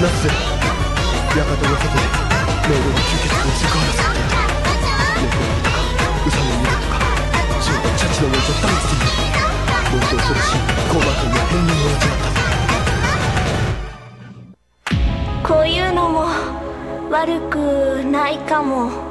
つぜ。館の外で命令は吸血鬼をセクハラされていた。猫耳とかウサの耳とかシュートチャチの森と大好きに妄想するし、高馬君の片鱗を味わった。 こういうのも悪くないかも。